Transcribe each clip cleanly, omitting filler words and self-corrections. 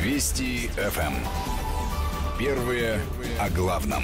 Вести ФМ. Первые о главном.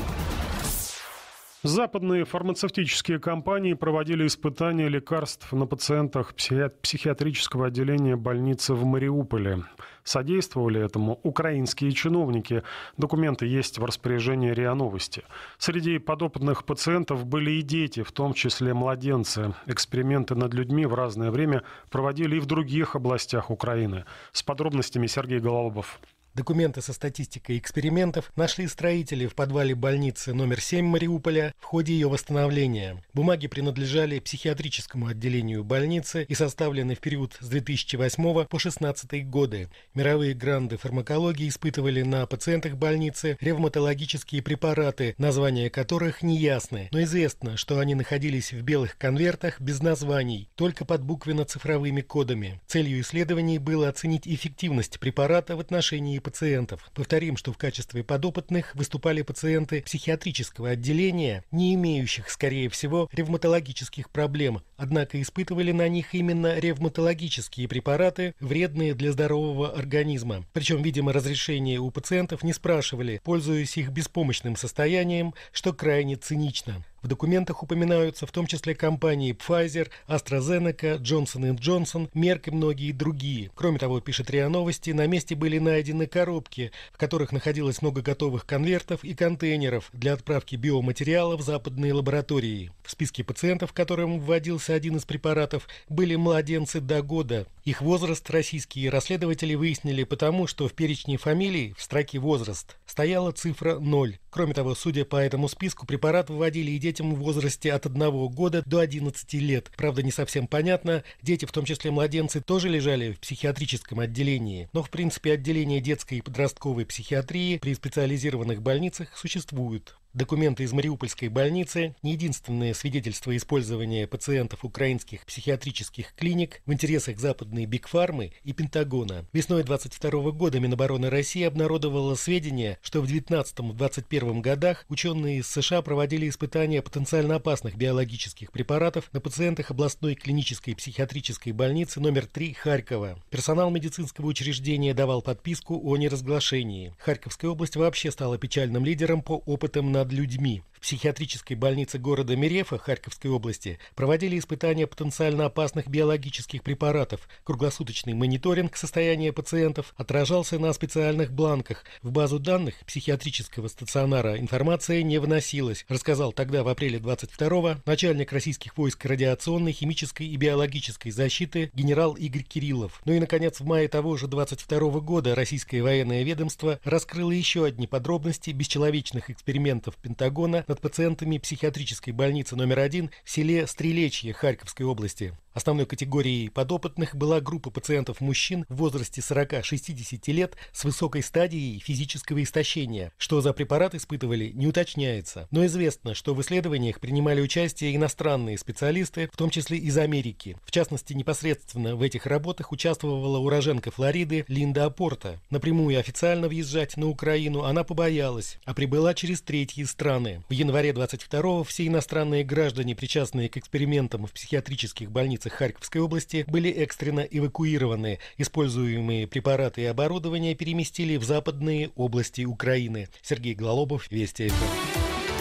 Западные фармацевтические компании проводили испытания лекарств на пациентах психиатрического отделения больницы в Мариуполе. Содействовали этому украинские чиновники. Документы есть в распоряжении РИА Новости. Среди подопытных пациентов были и дети, в том числе младенцы. Эксперименты над людьми в разное время проводили и в других областях Украины. С подробностями Сергей Гололобов. Документы со статистикой экспериментов нашли строители в подвале больницы номер 7 Мариуполя в ходе ее восстановления. Бумаги принадлежали психиатрическому отделению больницы и составлены в период с 2008 по 2016 годы. Мировые гранды фармакологии испытывали на пациентах больницы ревматологические препараты, названия которых не ясны, но известно, что они находились в белых конвертах без названий, только под буквенно-цифровыми кодами. Целью исследований было оценить эффективность препарата в отношении пациентов. Повторим, что в качестве подопытных выступали пациенты психиатрического отделения, не имеющих, скорее всего, ревматологических проблем, однако испытывали на них именно ревматологические препараты, вредные для здорового организма. Причем, видимо, разрешения у пациентов не спрашивали, пользуясь их беспомощным состоянием, что крайне цинично. В документах упоминаются в том числе компании Pfizer, AstraZeneca, Johnson & Johnson, Merck и многие другие. Кроме того, пишет РИА Новости, на месте были найдены коробки, в которых находилось много готовых конвертов и контейнеров для отправки биоматериала в западные лаборатории. В списке пациентов, которым вводился один из препаратов, были младенцы до года. Их возраст российские расследователи выяснили потому, что в перечне фамилий в строке «возраст» стояла цифра 0. Кроме того, судя по этому списку, препарат вводили и детям в возрасте от 1 года до 11 лет. Правда, не совсем понятно, дети, в том числе младенцы, тоже лежали в психиатрическом отделении. Но, в принципе, отделения детской и подростковой психиатрии при специализированных больницах существуют. Документы из Мариупольской больницы – не единственное свидетельство использования пациентов украинских психиатрических клиник в интересах западной Бигфармы и Пентагона. Весной 2022 года Минобороны России обнародовало сведения, что в 2019-2021 годах ученые из США проводили испытания потенциально опасных биологических препаратов на пациентах областной клинической психиатрической больницы номер 3 Харькова. Персонал медицинского учреждения давал подписку о неразглашении. Харьковская область вообще стала печальным лидером по опытам над людьми. В психиатрической больнице города Мерефа Харьковской области проводили испытания потенциально опасных биологических препаратов. Круглосуточный мониторинг состояния пациентов отражался на специальных бланках. В базу данных психиатрического стационара информация не вносилась, рассказал тогда в апреле 22-го начальник российских войск радиационной, химической и биологической защиты генерал Игорь Кириллов. Ну и, наконец, в мае того же 22 года российское военное ведомство раскрыло еще одни подробности бесчеловечных экспериментов Пентагона над пациентами психиатрической больницы номер 1 в селе Стрелечье Харьковской области. Основной категорией подопытных была группа пациентов-мужчин в возрасте 40-60 лет с высокой стадией физического истощения. Что за препарат испытывали, не уточняется. Но известно, что в исследованиях принимали участие иностранные специалисты, в том числе из Америки. В частности, непосредственно в этих работах участвовала уроженка Флориды Линда Апорта. Напрямую и официально въезжать на Украину она побоялась, а прибыла через третьи страны. В январе 22-го все иностранные граждане, причастные к экспериментам в психиатрических больницах Харьковской области, были экстренно эвакуированы. Используемые препараты и оборудование переместили в западные области Украины. Сергей Гололобов, Вести ФМ.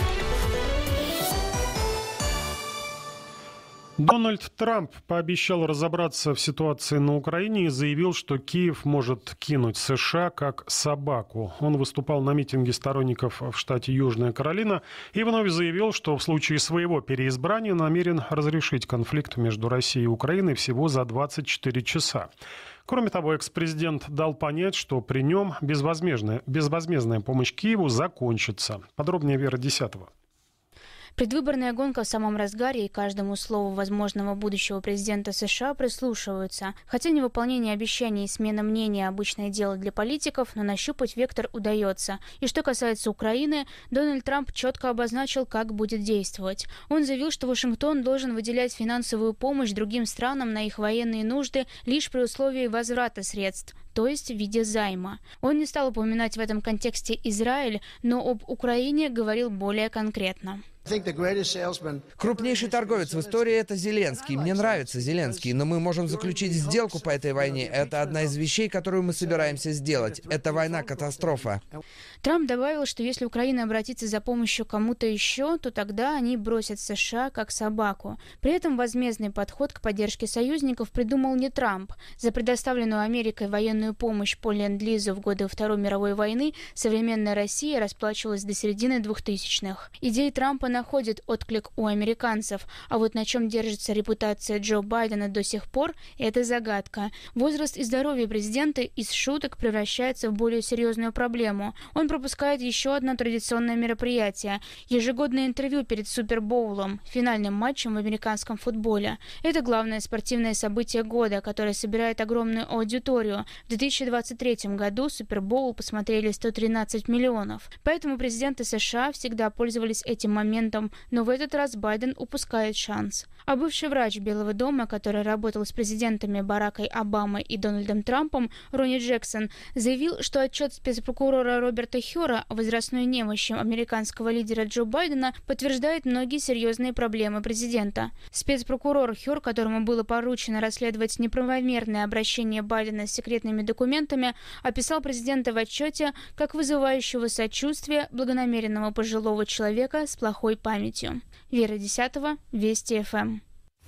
Дональд Трамп пообещал разобраться в ситуации на Украине и заявил, что Киев может кинуть США как собаку. Он выступал на митинге сторонников в штате Южная Каролина и вновь заявил, что в случае своего переизбрания намерен разрешить конфликт между Россией и Украиной всего за 24 часа. Кроме того, экс-президент дал понять, что при нем безвозмездная помощь Киеву закончится. Подробнее Вера Десятова. Предвыборная гонка в самом разгаре, и каждому слову возможного будущего президента США прислушиваются. Хотя невыполнение обещаний и смена мнения – обычное дело для политиков, но нащупать вектор удается. И что касается Украины, Дональд Трамп четко обозначил, как будет действовать. Он заявил, что Вашингтон должен выделять финансовую помощь другим странам на их военные нужды лишь при условии возврата средств, то есть в виде займа. Он не стал упоминать в этом контексте Израиль, но об Украине говорил более конкретно. Крупнейший торговец в истории — это Зеленский. Мне нравится Зеленский, но мы можем заключить сделку по этой войне. Это одна из вещей, которую мы собираемся сделать. Это война-катастрофа. Трамп добавил, что если Украина обратится за помощью кому-то еще, то тогда они бросят США как собаку. При этом возмездный подход к поддержке союзников придумал не Трамп. За предоставленную Америкой военную помощь по Ленд-Лизу в годы Второй мировой войны современная Россия расплачивалась до середины 2000-х. Идеи Трампа находят отклик у американцев, а вот на чем держится репутация Джо Байдена до сих пор – это загадка. Возраст и здоровье президента из шуток превращается в более серьезную проблему. Он пропускает еще одно традиционное мероприятие – ежегодное интервью перед Супербоулом, финальным матчем в американском футболе. Это главное спортивное событие года, которое собирает огромную аудиторию. В 2023 году Супербоул посмотрели 113 миллионов. Поэтому президенты США всегда пользовались этим моментом, но в этот раз Байден упускает шанс. А бывший врач Белого дома, который работал с президентами Баракой Обамой и Дональдом Трампом, Ронни Джексон, заявил, что отчет спецпрокурора Роберта Хёра о возрастной немощи американского лидера Джо Байдена подтверждает многие серьезные проблемы президента. Спецпрокурор Хёр, которому было поручено расследовать неправомерное обращение Байдена с секретными документами, описал президента в отчете как вызывающего сочувствия благонамеренного пожилого человека с плохой памятью. Вера Десятова, Вести ФМ.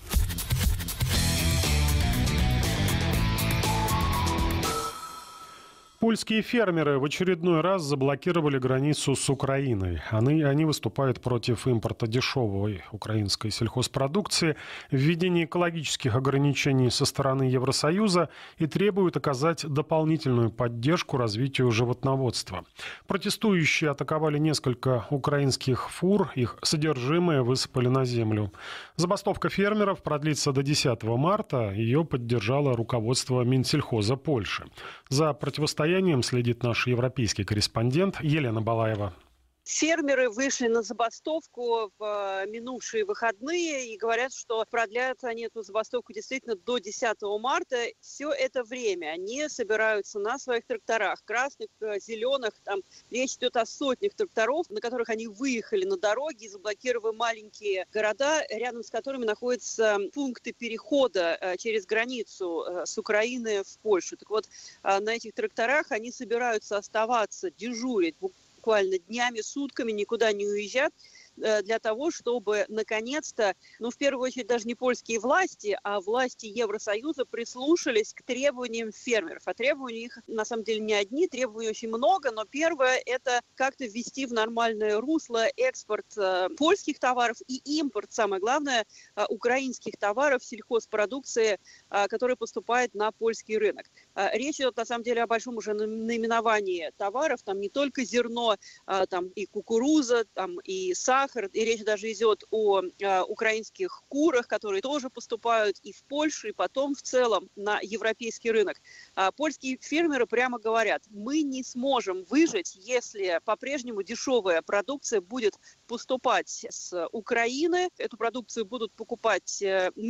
Польские фермеры в очередной раз заблокировали границу с Украиной. Они выступают против импорта дешевой украинской сельхозпродукции, введения экологических ограничений со стороны Евросоюза и требуют оказать дополнительную поддержку развитию животноводства. Протестующие атаковали несколько украинских фур, их содержимое высыпали на землю. Забастовка фермеров продлится до 10 марта. Ее поддержало руководство Минсельхоза Польши. За противостоянием следит наш европейский корреспондент Елена Балаева. Фермеры вышли на забастовку в минувшие выходные и говорят, что продлят они эту забастовку действительно до 10 марта. Все это время они собираются на своих тракторах, красных, зеленых. Там речь идет о сотнях тракторов, на которых они выехали на дороги и заблокировали маленькие города, рядом с которыми находятся пункты перехода через границу с Украины в Польшу. Так вот, на этих тракторах они собираются оставаться, дежурить буквально днями, сутками, никуда не уезжать, для того, чтобы наконец-то, в первую очередь даже не польские власти, а власти Евросоюза прислушались к требованиям фермеров. А требования их на самом деле не одни, требований очень много, но первое – это как-то ввести в нормальное русло экспорт польских товаров и импорт, самое главное, украинских товаров, сельхозпродукции, которая поступает на польский рынок. Речь идет на самом деле о большом уже наименовании товаров, там не только зерно, там и кукуруза, там и сахар, и речь даже идет о украинских курах, которые тоже поступают и в Польшу, и потом в целом на европейский рынок. Польские фермеры прямо говорят, мы не сможем выжить, если по-прежнему дешевая продукция будет поступать с Украины. Эту продукцию будут покупать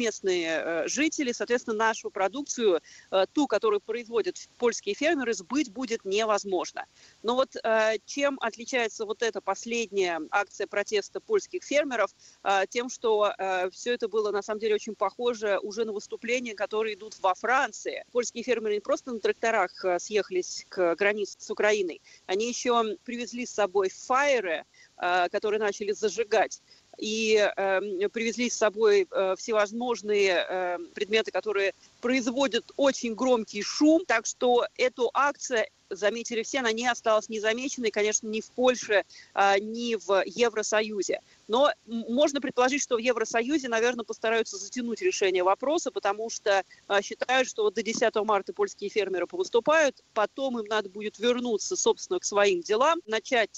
местные жители. Соответственно, нашу продукцию, ту, которую производят польские фермеры, сбыть будет невозможно. Но вот чем отличается вот эта последняя акция протеста польских фермеров, тем, что все это было на самом деле очень похоже уже на выступления, которые идут во Франции. Польские фермеры не просто на тракторах съехались к границе с Украиной, они еще привезли с собой фаеры, которые начали зажигать, и привезли с собой всевозможные предметы, которые производят очень громкий шум. Так что эту акцию, заметили все, она не осталась незамеченной, конечно, ни в Польше, ни в Евросоюзе. Но можно предположить, что в Евросоюзе, наверное, постараются затянуть решение вопроса, потому что считают, что вот до 10 марта польские фермеры повыступают, потом им надо будет вернуться, собственно, к своим делам, начать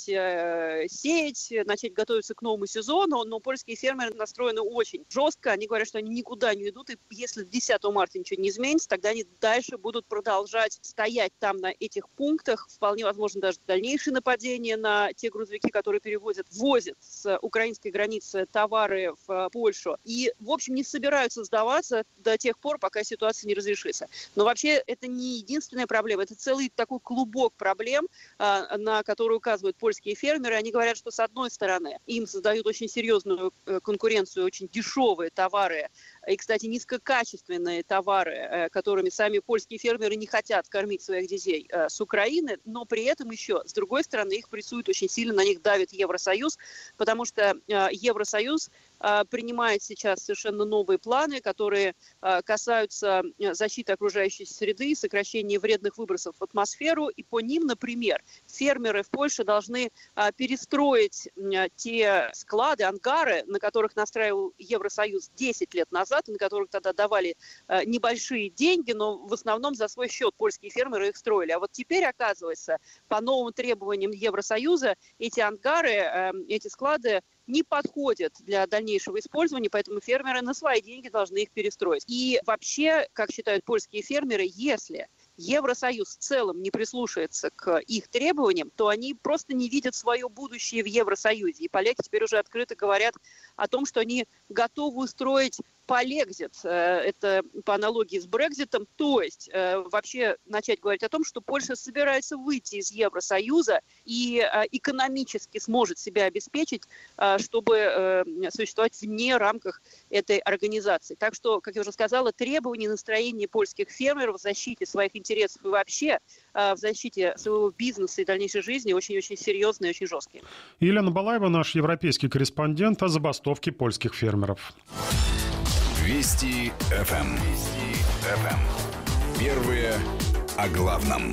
сеять, начать готовиться к новому сезону, но польские фермеры настроены очень жестко, они говорят, что они никуда не идут, и если до 10 марта ничего не изменится, тогда они дальше будут продолжать стоять там на этих пунктах, вполне возможно даже дальнейшее нападение на те грузовики, которые возят с украинских украинской границы товары в Польшу. И, в общем, не собираются сдаваться до тех пор, пока ситуация не разрешится. Но вообще это не единственная проблема. Это целый такой клубок проблем, на которые указывают польские фермеры. Они говорят, что с одной стороны им создают очень серьезную конкуренцию, очень дешевые товары, и, кстати, низкокачественные товары, которыми сами польские фермеры не хотят кормить своих детей с Украины, но при этом еще, с другой стороны, их прессует очень сильно, на них давит Евросоюз, потому что Евросоюз принимает сейчас совершенно новые планы, которые касаются защиты окружающей среды, сокращения вредных выбросов в атмосферу. И по ним, например, фермеры в Польше должны перестроить те склады, ангары, на которых настраивал Евросоюз 10 лет назад, на которых тогда давали небольшие деньги, но в основном за свой счет польские фермеры их строили. А вот теперь, оказывается, по новым требованиям Евросоюза эти ангары, эти склады не подходят для дальнейшего использования, поэтому фермеры на свои деньги должны их перестроить. И вообще, как считают польские фермеры, если Евросоюз в целом не прислушается к их требованиям, то они просто не видят свое будущее в Евросоюзе. И поляки теперь уже открыто говорят о том, что они готовы устроить полегзит, это по аналогии с Брекситом, то есть вообще начать говорить о том, что Польша собирается выйти из Евросоюза и экономически сможет себя обеспечить, чтобы существовать вне рамках этой организации. Так что, как я уже сказала, требования и настроения польских фермеров в защите своих интересов и вообще в защите своего бизнеса и дальнейшей жизни очень-очень серьезные и очень жесткие. Елена Балаева, наш европейский корреспондент, о забастовке польских фермеров. Вести ФМ. Первые о главном.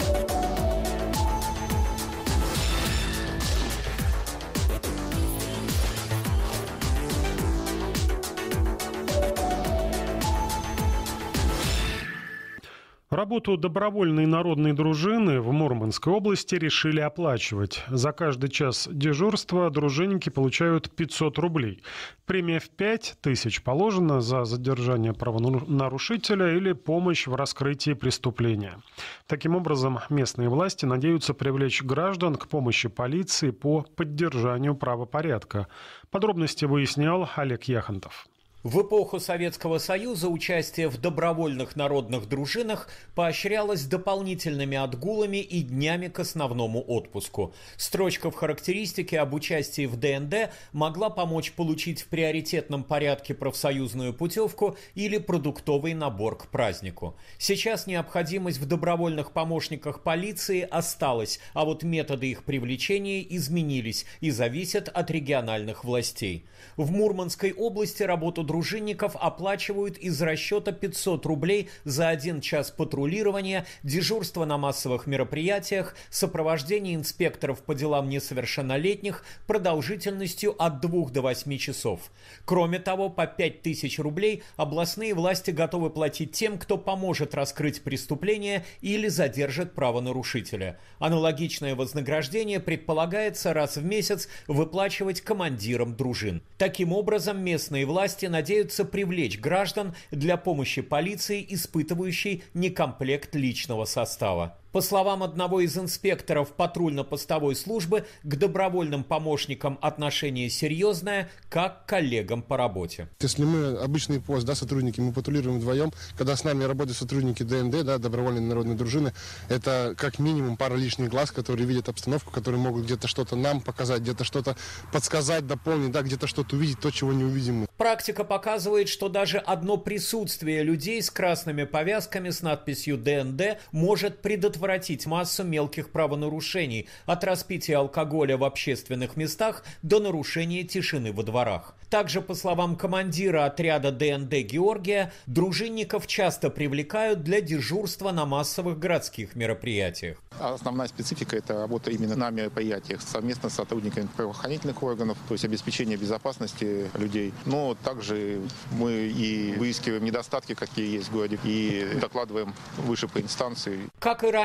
Работу добровольной народной дружины в Мурманской области решили оплачивать. За каждый час дежурства дружинники получают 500 рублей. Премия в 5000 положена за задержание правонарушителя или помощь в раскрытии преступления. Таким образом, местные власти надеются привлечь граждан к помощи полиции по поддержанию правопорядка. Подробности выяснял Олег Яхонтов. В эпоху Советского Союза участие в добровольных народных дружинах поощрялось дополнительными отгулами и днями к основному отпуску. Строчка в характеристике об участии в ДНД могла помочь получить в приоритетном порядке профсоюзную путевку или продуктовый набор к празднику. Сейчас необходимость в добровольных помощниках полиции осталась, а вот методы их привлечения изменились и зависят от региональных властей. В Мурманской области работу дружинников оплачивают из расчета 500 рублей за 1 час патрулирования, дежурства на массовых мероприятиях, сопровождение инспекторов по делам несовершеннолетних продолжительностью от 2 до 8 часов. Кроме того, по 5000 рублей областные власти готовы платить тем, кто поможет раскрыть преступление или задержит правонарушителя. Аналогичное вознаграждение предполагается раз в месяц выплачивать командирам дружин. Таким образом, местные власти надеются привлечь граждан для помощи полиции, испытывающей некомплект личного состава. По словам одного из инспекторов патрульно-постовой службы, к добровольным помощникам отношение серьезное, как к коллегам по работе. Если мы обычный пост, сотрудники, мы патрулируем вдвоем, когда с нами работают сотрудники ДНД, добровольной народной дружины, это как минимум пара лишних глаз, которые видят обстановку, которые могут где-то что-то нам показать, где-то что-то подсказать, дополнить, где-то что-то увидеть, то, чего не увидим мы. Практика показывает, что даже одно присутствие людей с красными повязками с надписью ДНД может предотвратить массу мелких правонарушений, от распития алкоголя в общественных местах до нарушения тишины во дворах. Также, по словам командира отряда ДНД Георгия, дружинников часто привлекают для дежурства на массовых городских мероприятиях. Основная специфика – это работа именно на мероприятиях совместно с сотрудниками правоохранительных органов, то есть обеспечение безопасности людей. Но также мы и выискиваем недостатки, какие есть в городе, и докладываем выше по инстанции. Как и ранее,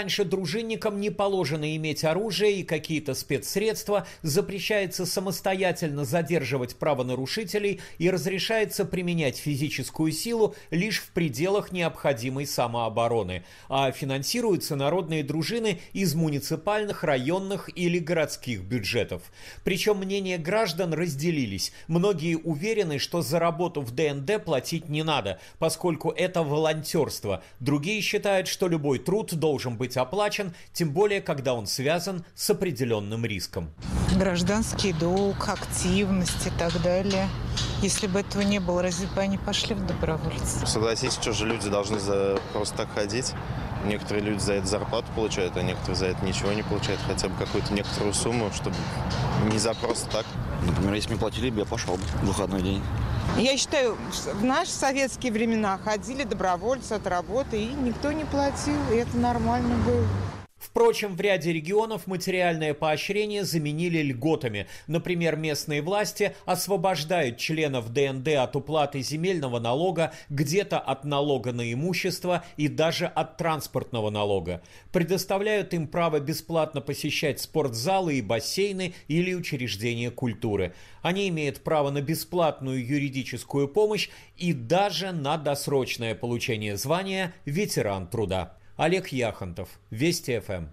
раньше дружинникам не положено иметь оружие и какие-то спецсредства, запрещается самостоятельно задерживать правонарушителей и разрешается применять физическую силу лишь в пределах необходимой самообороны, а финансируются народные дружины из муниципальных, районных или городских бюджетов. Причем мнения граждан разделились. Многие уверены, что за работу в ДНД платить не надо, поскольку это волонтерство. Другие считают, что любой труд должен быть оплачен, тем более, когда он связан с определенным риском. Гражданский долг, активность и так далее. Если бы этого не было, разве бы они пошли в добровольцы? Согласитесь, что же люди должны просто так ходить? Некоторые люди за это зарплату получают, а некоторые за это ничего не получают. Хотя бы какую-то некоторую сумму, чтобы не за просто так. Например, если мне платили, я пошел бы в выходной день. Я считаю, в наши советские времена ходили добровольцы от работы, и никто не платил, и это нормально было. Впрочем, в ряде регионов материальное поощрение заменили льготами. Например, местные власти освобождают членов ДНД от уплаты земельного налога, где-то от налога на имущество и даже от транспортного налога. Предоставляют им право бесплатно посещать спортзалы и бассейны или учреждения культуры. Они имеют право на бесплатную юридическую помощь и даже на досрочное получение звания ветеран труда. Олег Яхонтов, Вести ФМ.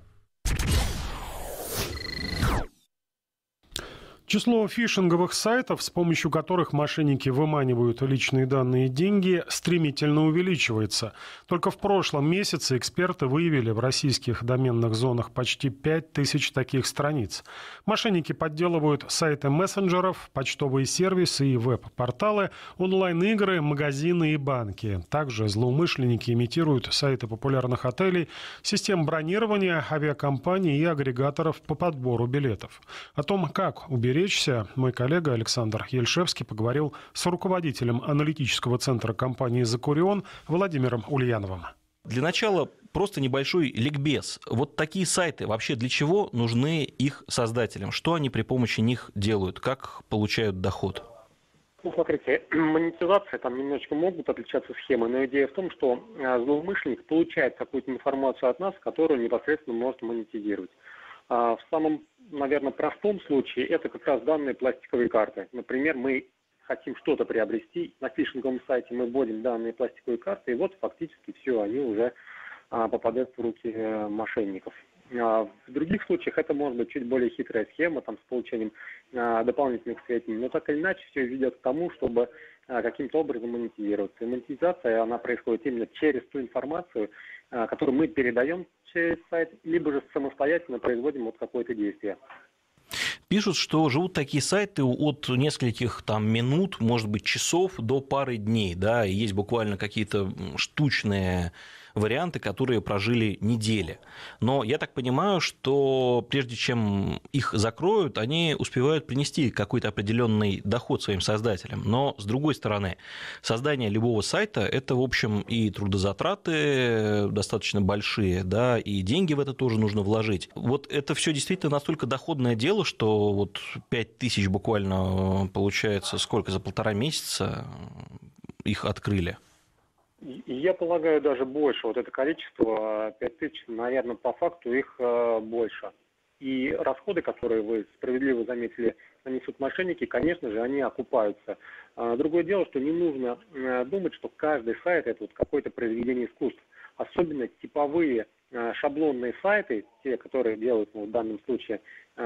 Число фишинговых сайтов, с помощью которых мошенники выманивают личные данные и деньги, стремительно увеличивается. Только в прошлом месяце эксперты выявили в российских доменных зонах почти 5000 таких страниц. Мошенники подделывают сайты мессенджеров, почтовые сервисы и веб-порталы, онлайн-игры, магазины и банки. Также злоумышленники имитируют сайты популярных отелей, систем бронирования, авиакомпаний и агрегаторов по подбору билетов. О том, как уберечься, мой коллега Александр Ельшевский поговорил с руководителем аналитического центра компании «Закурион» Владимиром Ульяновым. Для начала просто небольшой ликбез. Вот такие сайты вообще для чего нужны их создателям? Что они при помощи них делают? Как получают доход? Ну, смотрите, монетизация, там немножечко могут отличаться схемы, но идея в том, что злоумышленник получает какую-то информацию от нас, которую непосредственно может монетизировать. В самом, наверное, простом случае это как раз данные пластиковые карты. Например, мы хотим что-то приобрести, на фишинговом сайте мы вводим данные пластиковые карты, и вот фактически все, они уже попадают в руки мошенников. В других случаях это может быть чуть более хитрая схема там, с получением дополнительных сведений, но так или иначе все ведет к тому, чтобы каким-то образом монетизироваться. И монетизация, она происходит именно через ту информацию, которую мы передаем через сайт, либо же самостоятельно производим вот какое-то действие. Пишут, что живут такие сайты от нескольких минут, может быть, часов до пары дней. Да? И есть буквально какие-то штучные варианты, которые прожили недели. Но я так понимаю, что прежде чем их закроют, они успевают принести какой-то определенный доход своим создателям. Но, с другой стороны, создание любого сайта – это, в общем, и трудозатраты достаточно большие, да, и деньги в это тоже нужно вложить. Вот это все действительно настолько доходное дело, что вот 5000 буквально, получается, сколько, за 1,5 месяца их открыли? Я полагаю, даже больше. Вот это количество, 5000, наверное, по факту их больше. И расходы, которые вы справедливо заметили, несут мошенники, конечно же, они окупаются. Другое дело, что не нужно думать, что каждый сайт – это вот какое-то произведение искусств. Особенно типовые шаблонные сайты, те, которые делают в данном случае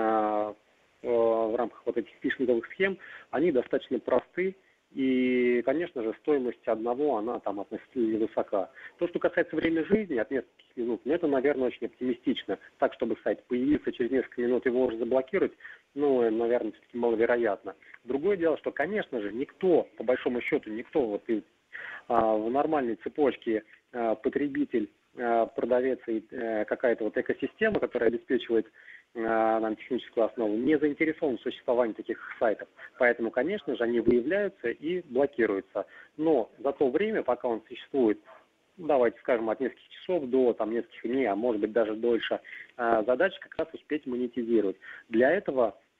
в рамках вот этих фишинговых схем, они достаточно просты. И, конечно же, стоимость одного, она там относительно невысока. То, что касается времени жизни, от нескольких минут, это, наверное, очень оптимистично. Так, чтобы сайт появился через несколько минут, его уже заблокировать, наверное, все-таки маловероятно. Другое дело, что, конечно же, никто, по большому счету, никто в нормальной цепочке потребитель, продавец и какая-то вот экосистема, которая обеспечивает нам техническую основу, не заинтересован в существовании таких сайтов. Поэтому, конечно же, они выявляются и блокируются. Но за то время, пока он существует, давайте скажем, от нескольких часов до нескольких дней, а может быть даже дольше, задача как раз успеть монетизировать. Для этого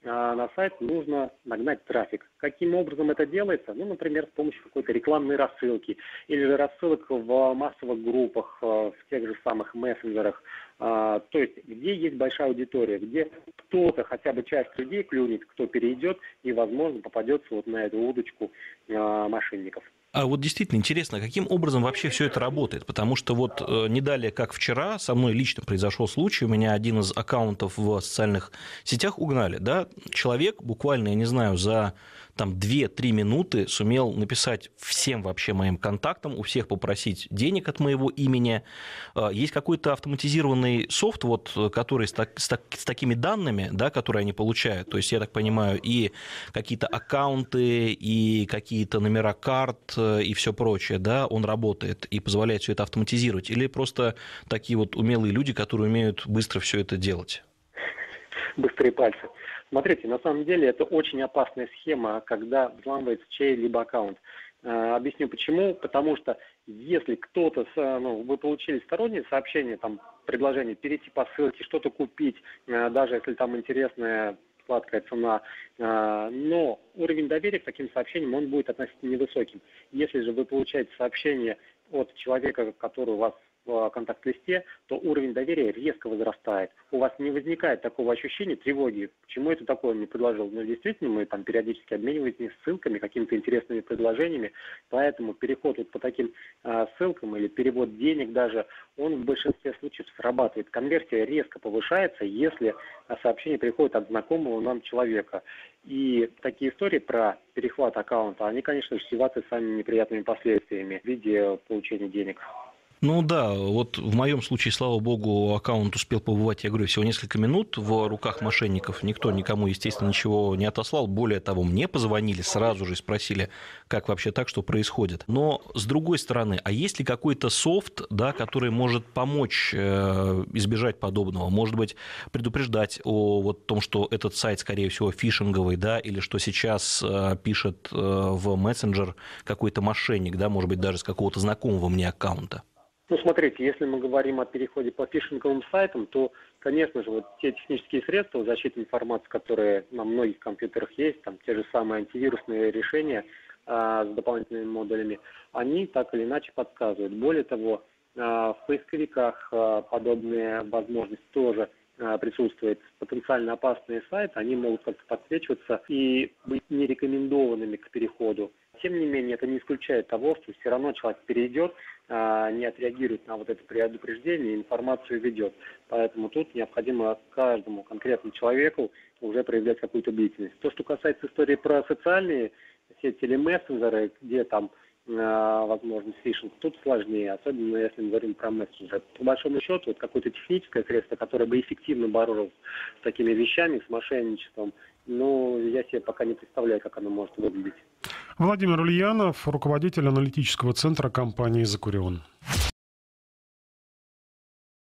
на сайт нужно нагнать трафик. Каким образом это делается? Ну, например, с помощью какой-то рекламной рассылки или же рассылок в массовых группах, в тех же самых мессенджерах. То есть, где есть большая аудитория, где кто-то, хотя бы часть людей клюнет, кто перейдет и, возможно, попадется вот на эту удочку мошенников. А вот действительно интересно, каким образом вообще все это работает? Потому что вот не далее, как вчера, со мной лично произошел случай, у меня один из аккаунтов в социальных сетях угнали, да, человек буквально, я не знаю, за там 2-3 минуты сумел написать всем вообще моим контактам, у всех попросить денег от моего имени. Есть какой-то автоматизированный софт, вот, который с такими данными, да, которые они получают, то есть, я так понимаю, и какие-то аккаунты, и какие-то номера карт, и все прочее, да, он работает и позволяет все это автоматизировать, или просто такие вот умелые люди, которые умеют быстро все это делать? Быстрые пальцы. Смотрите, на самом деле это очень опасная схема, когда взламывается чей-либо аккаунт. Объясню почему. Потому что если кто-то, вы получили стороннее сообщение, там, предложение перейти по ссылке, что-то купить, даже если там интересная сладкая цена, но уровень доверия к таким сообщениям, он будет относительно невысоким. Если же вы получаете сообщение от человека, который у вас в контакт-листе, то уровень доверия резко возрастает. У вас не возникает такого ощущения тревоги. Почему это такое мне предложил? Но действительно, мы там периодически обмениваемся ссылками, какими-то интересными предложениями, поэтому переход вот по таким ссылкам или перевод денег даже, он в большинстве случаев срабатывает. Конверсия резко повышается, если сообщение приходит от знакомого нам человека. И такие истории про перехват аккаунта, они, конечно же, чреваты самыми неприятными последствиями в виде получения денег. Ну да, вот в моем случае, слава богу, аккаунт успел побывать, я говорю, всего несколько минут в руках мошенников. Никто никому, естественно, ничего не отослал. Более того, мне позвонили сразу же и спросили, как вообще так, что происходит. Но с другой стороны, а есть ли какой-то софт, да, который может помочь избежать подобного? Может быть, предупреждать о вот том, что этот сайт, скорее всего, фишинговый, да, или что сейчас пишет в мессенджер какой-то мошенник, да, может быть, даже с какого-то знакомого мне аккаунта? Ну, смотрите, если мы говорим о переходе по фишинговым сайтам, то, конечно же, вот те технические средства защиты информации, которые на многих компьютерах есть, там те же самые антивирусные решения с дополнительными модулями, они так или иначе подсказывают. Более того, в поисковиках подобные возможности тоже присутствуют. Потенциально опасные сайты, они могут как-то подсвечиваться и быть нерекомендованными к переходу. Тем не менее, это не исключает того, что все равно человек перейдет, не отреагирует на вот это предупреждение, информацию ведет. Поэтому тут необходимо каждому конкретному человеку уже проявлять какую-то бдительность. То, что касается истории про социальные сети или мессенджеры, где там возможно фишинг, тут сложнее, особенно если мы говорим про мессенджеры. По большому счету, вот какое-то техническое средство, которое бы эффективно боролось с такими вещами, с мошенничеством, но я себе пока не представляю, как оно может выглядеть. Владимир Ульянов, руководитель аналитического центра компании «Закурион».